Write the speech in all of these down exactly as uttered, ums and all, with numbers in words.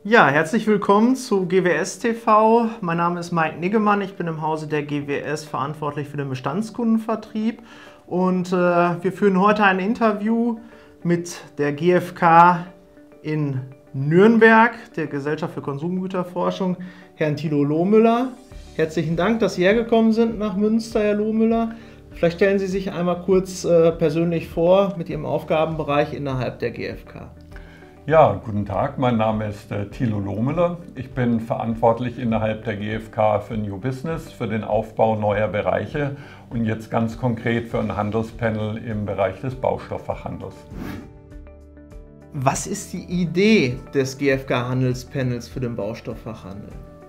Ja, herzlich willkommen zu G W S T V. Mein Name ist Mike Niggemann. Ich bin im Hause der G W S verantwortlich für den Bestandskundenvertrieb. Und äh, wir führen heute ein Interview mit der G F K in Nürnberg, der Gesellschaft für Konsumgüterforschung, Herrn Thilo Lohmüller. Herzlichen Dank, dass Sie hergekommen sind nach Münster, Herr Lohmüller. Vielleicht stellen Sie sich einmal kurz äh, persönlich vor mit Ihrem Aufgabenbereich innerhalb der G F K. Ja, guten Tag, mein Name ist äh, Thilo Lohmüller. Ich bin verantwortlich innerhalb der G F K für New Business, für den Aufbau neuer Bereiche und jetzt ganz konkret für ein Handelspanel im Bereich des Baustoffachhandels. Was ist die Idee des G F K-Handelspanels für den Baustoffachhandel?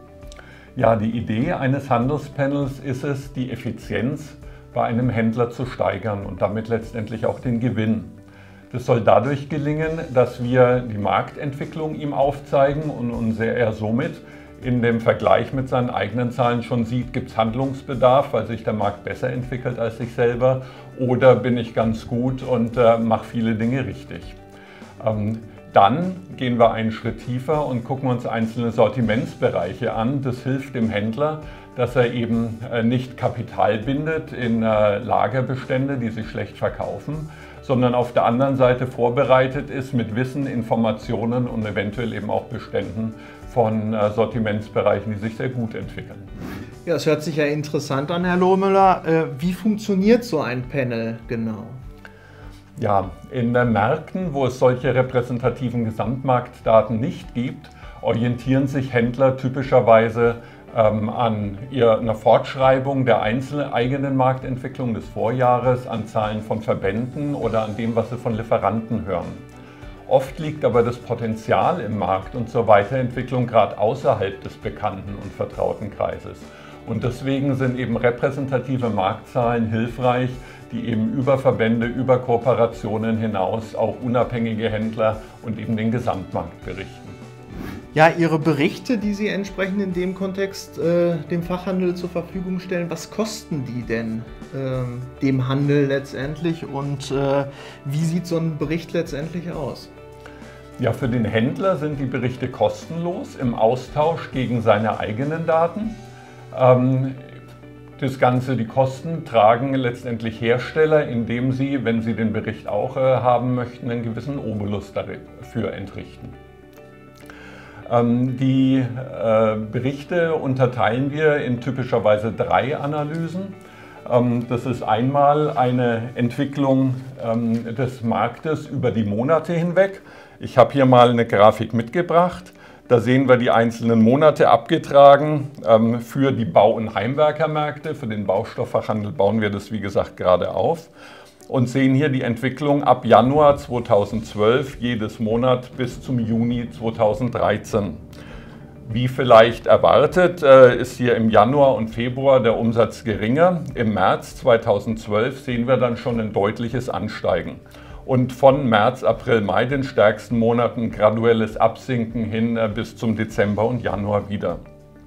Ja, die Idee eines Handelspanels ist es, die Effizienz bei einem Händler zu steigern und damit letztendlich auch den Gewinn. Das soll dadurch gelingen, dass wir die Marktentwicklung ihm aufzeigen und, und er somit in dem Vergleich mit seinen eigenen Zahlen schon sieht, gibt es Handlungsbedarf, weil sich der Markt besser entwickelt als ich selber, oder bin ich ganz gut und äh, mache viele Dinge richtig. Ähm, dann gehen wir einen Schritt tiefer und gucken uns einzelne Sortimentsbereiche an. Das hilft dem Händler, dass er eben äh, nicht Kapital bindet in äh, Lagerbestände, die sich schlecht verkaufen, sondern auf der anderen Seite vorbereitet ist mit Wissen, Informationen und eventuell eben auch Beständen von äh, Sortimentsbereichen, die sich sehr gut entwickeln. Ja, das hört sich ja interessant an, Herr Lohmüller. Äh, wie funktioniert so ein Panel genau? Ja, in den Märkten, wo es solche repräsentativen Gesamtmarktdaten nicht gibt, orientieren sich Händler typischerweise ähm, an ihr, einer Fortschreibung der einzelnen eigenen Marktentwicklung des Vorjahres, an Zahlen von Verbänden oder an dem, was sie von Lieferanten hören. Oft liegt aber das Potenzial im Markt und zur Weiterentwicklung gerade außerhalb des bekannten und vertrauten Kreises. Und deswegen sind eben repräsentative Marktzahlen hilfreich, die eben über Verbände, über Kooperationen hinaus auch unabhängige Händler und eben den Gesamtmarkt berichten. Ja, Ihre Berichte, die Sie entsprechend in dem Kontext äh, dem Fachhandel zur Verfügung stellen, was kosten die denn äh, dem Handel letztendlich und äh, wie sieht so ein Bericht letztendlich aus? Ja, für den Händler sind die Berichte kostenlos im Austausch gegen seine eigenen Daten. Ähm, Das Ganze, die Kosten tragen letztendlich Hersteller, indem sie, wenn sie den Bericht auch äh, haben möchten, einen gewissen Obolus dafür entrichten. Ähm, die äh, Berichte unterteilen wir in typischerweise drei Analysen. Ähm, das ist einmal eine Entwicklung ähm, des Marktes über die Monate hinweg. Ich habe hier mal eine Grafik mitgebracht. Da sehen wir die einzelnen Monate abgetragen ähm, für die Bau- und Heimwerkermärkte. Für den Baustoffachhandel bauen wir das, wie gesagt, gerade auf. Und sehen hier die Entwicklung ab Januar zweitausendzwölf, jedes Monat bis zum Juni zweitausenddreizehn. Wie vielleicht erwartet, äh, ist hier im Januar und Februar der Umsatz geringer. Im März zweitausendzwölf sehen wir dann schon ein deutliches Ansteigen. Und von März, April, Mai, den stärksten Monaten, graduelles Absinken hin bis zum Dezember und Januar wieder.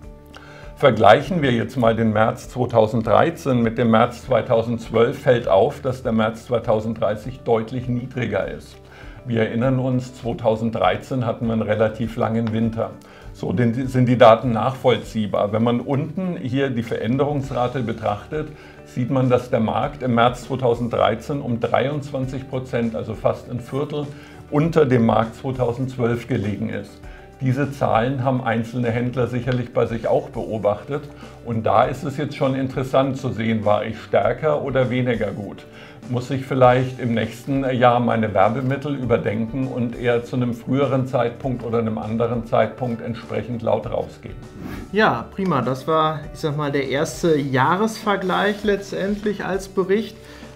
Vergleichen wir jetzt mal den März zweitausenddreizehn mit dem März zweitausendzwölf, fällt auf, dass der März zweitausenddreißig deutlich niedriger ist. Wir erinnern uns, zweitausenddreizehn hatten wir einen relativ langen Winter. So sind die Daten nachvollziehbar. Wenn man unten hier die Veränderungsrate betrachtet, sieht man, dass der Markt im März zweitausenddreizehn um dreiundzwanzig Prozent, also fast ein Viertel, unter dem Markt zweitausendzwölf gelegen ist. Diese Zahlen haben einzelne Händler sicherlich bei sich auch beobachtet. Und da ist es jetzt schon interessant zu sehen, war ich stärker oder weniger gut. Muss ich vielleicht im nächsten Jahr meine Werbemittel überdenken und eher zu einem früheren Zeitpunkt oder einem anderen Zeitpunkt entsprechend laut rausgehen? Ja, prima. Das war, ich sag mal, der erste Jahresvergleich letztendlich als Bericht.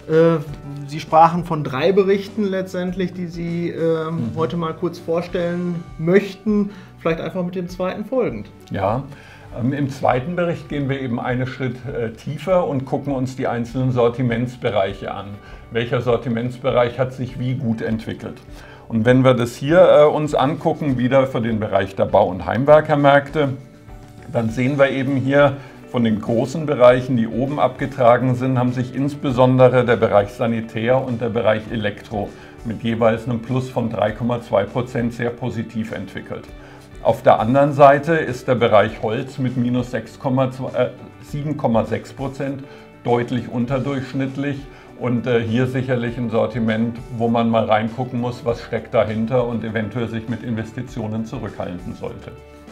Sie sprachen von drei Berichten letztendlich, die Sie äh, mhm. heute mal kurz vorstellen möchten. Vielleicht einfach mit dem zweiten folgend. Ja, ähm, im zweiten Bericht gehen wir eben einen Schritt äh, tiefer und gucken uns die einzelnen Sortimentsbereiche an. Welcher Sortimentsbereich hat sich wie gut entwickelt? Und wenn wir das hier äh, uns angucken, wieder für den Bereich der Bau- und Heimwerkermärkte, dann sehen wir eben hier, von den großen Bereichen, die oben abgetragen sind, haben sich insbesondere der Bereich Sanitär und der Bereich Elektro mit jeweils einem Plus von drei Komma zwei Prozent sehr positiv entwickelt. Auf der anderen Seite ist der Bereich Holz mit minus sieben Komma sechs Prozent deutlich unterdurchschnittlich und äh, hier sicherlich ein Sortiment, wo man mal reingucken muss, was steckt dahinter und eventuell sich mit Investitionen zurückhalten sollte.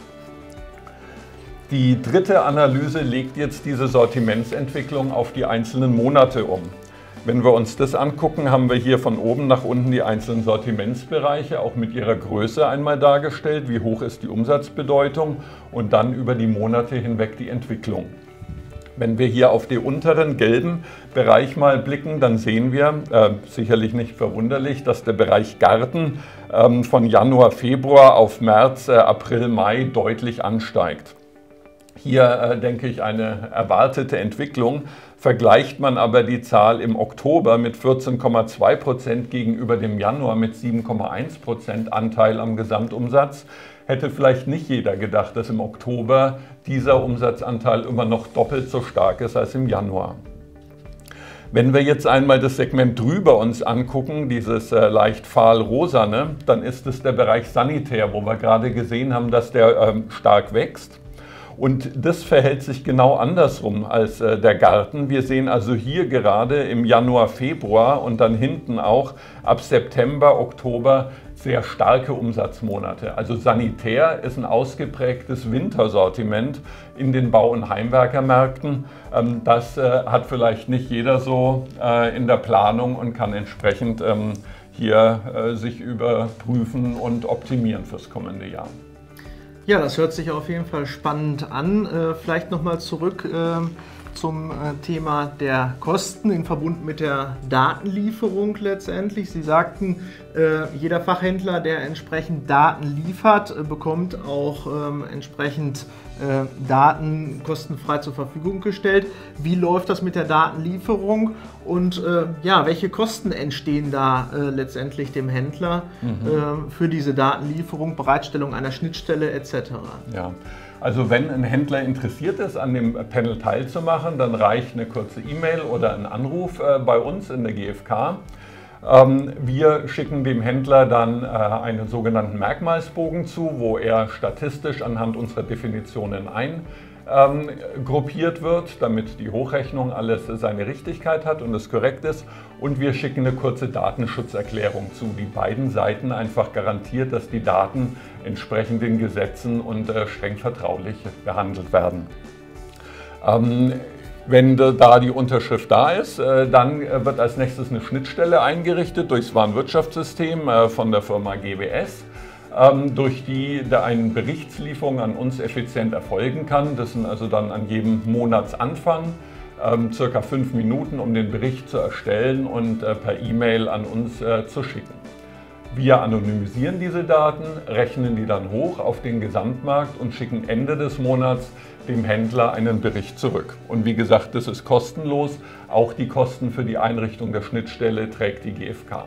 Die dritte Analyse legt jetzt diese Sortimentsentwicklung auf die einzelnen Monate um. Wenn wir uns das angucken, haben wir hier von oben nach unten die einzelnen Sortimentsbereiche auch mit ihrer Größe einmal dargestellt, wie hoch ist die Umsatzbedeutung und dann über die Monate hinweg die Entwicklung. Wenn wir hier auf den unteren gelben Bereich mal blicken, dann sehen wir, äh, sicherlich nicht verwunderlich, dass der Bereich Garten ähm, von Januar, Februar auf März, äh, April, Mai deutlich ansteigt. Hier äh, denke ich eine erwartete Entwicklung. Vergleicht man aber die Zahl im Oktober mit vierzehn Komma zwei Prozent gegenüber dem Januar mit sieben Komma eins Prozent Anteil am Gesamtumsatz, hätte vielleicht nicht jeder gedacht, dass im Oktober dieser Umsatzanteil immer noch doppelt so stark ist als im Januar. Wenn wir jetzt einmal das Segment drüber uns angucken, dieses äh, leicht fahl-rosane, dann ist es der Bereich Sanitär, wo wir gerade gesehen haben, dass der ähm, stark wächst. Und das verhält sich genau andersrum als äh, der Garten. Wir sehen also hier gerade im Januar, Februar und dann hinten auch ab September, Oktober sehr starke Umsatzmonate. Also Sanitär ist ein ausgeprägtes Wintersortiment in den Bau- und Heimwerkermärkten. Ähm, das äh, hat vielleicht nicht jeder so äh, in der Planung und kann entsprechend ähm, hier äh, sich überprüfen und optimieren fürs kommende Jahr. Ja, das hört sich auf jeden Fall spannend an. Äh, vielleicht nochmal zurück äh, zum äh, Thema der Kosten in Verbund mit der Datenlieferung letztendlich. Sie sagten, äh, jeder Fachhändler, der entsprechend Daten liefert, äh, bekommt auch ähm, entsprechend äh, Daten kostenfrei zur Verfügung gestellt. Wie läuft das mit der Datenlieferung und äh, ja, welche Kosten entstehen da äh, letztendlich dem Händler mhm. äh, für diese Datenlieferung, Bereitstellung einer Schnittstelle et cetera? Ja. Also wenn ein Händler interessiert ist, an dem Panel teilzumachen, dann reicht eine kurze E-Mail oder ein Anruf äh, bei uns in der G F K. Ähm, wir schicken dem Händler dann äh, einen sogenannten Merkmalsbogen zu, wo er statistisch anhand unserer Definitionen eingruppiert wird, damit die Hochrechnung alles seine Richtigkeit hat und es korrekt ist. Und wir schicken eine kurze Datenschutzerklärung zu, die beiden Seiten einfach garantiert, dass die Daten entsprechend den Gesetzen und äh, streng vertraulich behandelt werden. Ähm, wenn da die Unterschrift da ist, äh, dann wird als nächstes eine Schnittstelle eingerichtet durchs Warenwirtschaftssystem äh, von der Firma G W S, ähm, durch die da eine Berichtslieferung an uns effizient erfolgen kann. Das sind also dann an jedem Monatsanfang ähm, circa fünf Minuten, um den Bericht zu erstellen und äh, per E-Mail an uns äh, zu schicken. Wir anonymisieren diese Daten, rechnen die dann hoch auf den Gesamtmarkt und schicken Ende des Monats dem Händler einen Bericht zurück. Und wie gesagt, das ist kostenlos. Auch die Kosten für die Einrichtung der Schnittstelle trägt die G F K.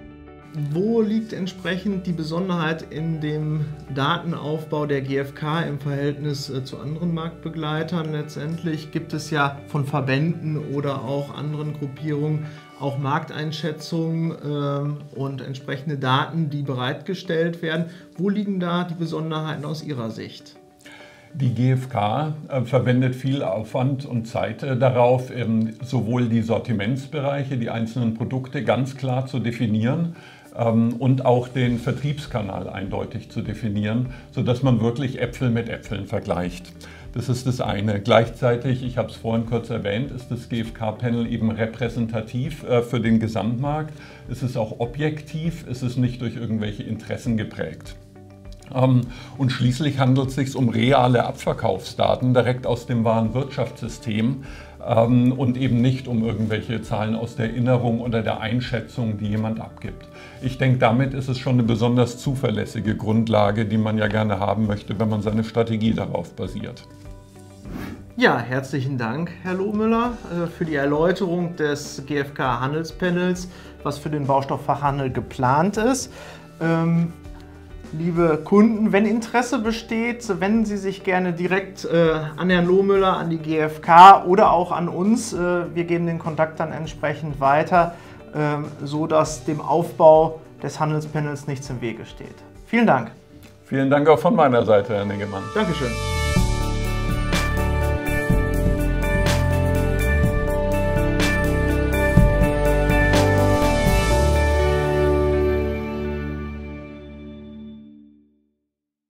Wo liegt entsprechend die Besonderheit in dem Datenaufbau der G F K im Verhältnis äh, zu anderen Marktbegleitern? Letztendlich gibt es ja von Verbänden oder auch anderen Gruppierungen auch Markteinschätzungen äh, und entsprechende Daten, die bereitgestellt werden. Wo liegen da die Besonderheiten aus Ihrer Sicht? Die G F K äh, verwendet viel Aufwand und Zeit äh, darauf, ähm, sowohl die Sortimentsbereiche, die einzelnen Produkte ganz klar zu definieren ähm, und auch den Vertriebskanal eindeutig zu definieren, sodass man wirklich Äpfel mit Äpfeln vergleicht. Das ist das eine. Gleichzeitig, ich habe es vorhin kurz erwähnt, ist das G F K-Panel eben repräsentativ äh, für den Gesamtmarkt. Es ist auch objektiv, es ist nicht durch irgendwelche Interessen geprägt. Und schließlich handelt es sich um reale Abverkaufsdaten direkt aus dem Warenwirtschaftssystem und eben nicht um irgendwelche Zahlen aus der Erinnerung oder der Einschätzung, die jemand abgibt. Ich denke, damit ist es schon eine besonders zuverlässige Grundlage, die man ja gerne haben möchte, wenn man seine Strategie darauf basiert. Ja, herzlichen Dank, Herr Lohmüller, für die Erläuterung des G F K-Handelspanels, was für den Baustofffachhandel geplant ist. Ähm Liebe Kunden, wenn Interesse besteht, wenden Sie sich gerne direkt äh, an Herrn Lohmüller, an die G F K oder auch an uns. Äh, wir geben den Kontakt dann entsprechend weiter, äh, so dass dem Aufbau des Handelspanels nichts im Wege steht. Vielen Dank. Vielen Dank auch von meiner Seite, Herr Niggemann. Dankeschön.